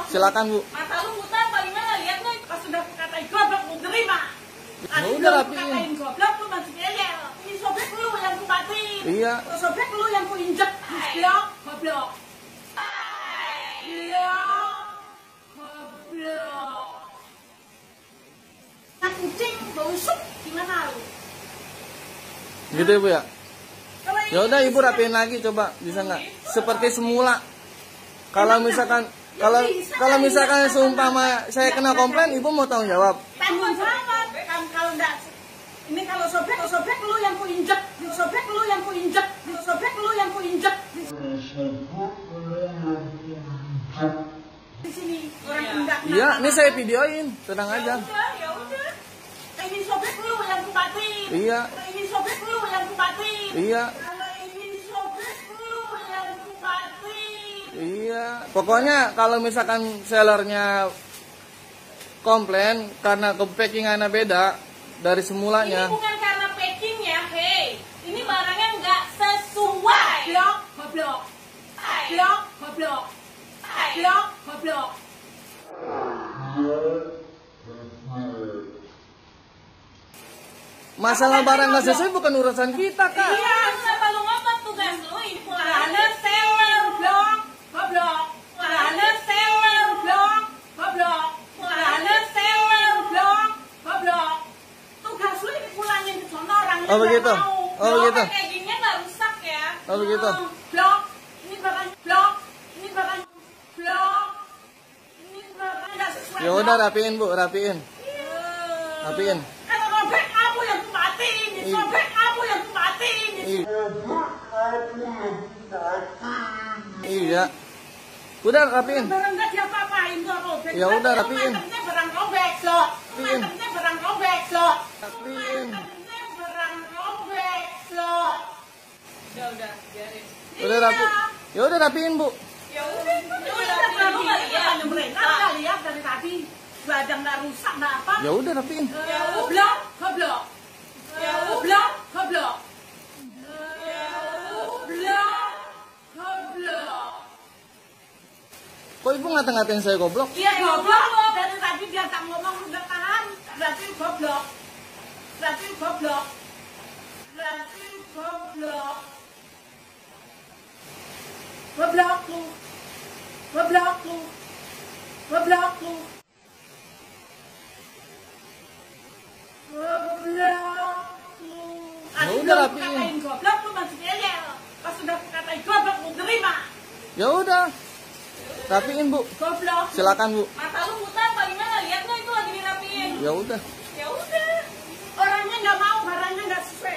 Silakan Bu. Mata lu buta apa gimana? Lihat lu pas sudah katain goblok lu terima. Ya udah rapiin. Katain goblok lu masih ngeyel. Ini sobek lu yang ku batin. Iya. Sobek lu yang ku injek. Goblok, goblok. Iya. Goblok. Nah, kucing bau sup gimana lu? Gitu ya Bu ya? Ya udah Ibu rapiin lagi coba, bisa nggak? Seperti semula. Kalau misalkan seumpama saya kena komplain, Ibu mau tanggung jawab? Tanggung jawab. Kalau enggak, ini kalau sobek lu yang ku injek. Sobek lu yang ku injek. Sobek lu yang ku injek. Di sini orang enggak. Iya, ini saya videoin, tenang aja. Ya udah. Ini sobek lu yang ku batin. Iya. Ini sobek lu yang ku batin. Iya. Iya, pokoknya kalau misalkan sellernya komplain karena packingannya beda dari semulanya. Ini bukan karena packingnya, hei. Ini barangnya nggak sesuai. Blok, goblok. Blok, goblok. Blok, goblok. Masalah barang nggak sesuai bukan urusan kita, Kak. Iya, kenapa lu ngotot tugas lu? Ini karena seller, blok. Goblok. Karena seller, blok. Goblok. Karena seller, blok. Goblok. Tugas lu dipulangin ke sono orang Oh begitu. Oh begitu. Packingnya nggak rusak ya. Oh begitu. Blok. Ini barang blok. Ini barang blok. Ini barang nggak sesuai. Ya udah rapiin Bu, rapiin. Rapiin. Kalau robek kamu yang kumatiin. Robek kamu yang kumatiin. Iya. Udah rapiin. Barang nggak diapa-apain tuh robek. Ya udah rapiin. Mantepnya barang robek loh. Rapiin. Mantepnya barang robek loh. Rapiin. Mantepnya barang robek loh. Ya udah, biarin. Udah rapiin. Ya udah rapiin Bu. Ya udah. Kamu nggak lihat mereka nggak lihat dari tadi. Badan nggak rusak nggak apa. Ya udah rapiin. Ya goblok, goblok. Ya goblok, goblok. Kok Ibu ngata-ngatain saya goblok? Iya goblok. Dari tadi dia tak ngomong udah tahan. Berarti goblok. Berarti goblok. Berarti goblok. Goblok lu. Goblok lu. Goblok lu. Goblok lu. Ya udah rapiin. Katain goblok lu masih ngeyel. Pas sudah katain goblok lu terima. Ya udah. Rapiin Bu. Goblok. Silakan Bu. Mata lu buta apa gimana? Lihat lu itu lagi dirapiin. Ya udah. Ya udah. Orangnya nggak mau, barangnya nggak sesuai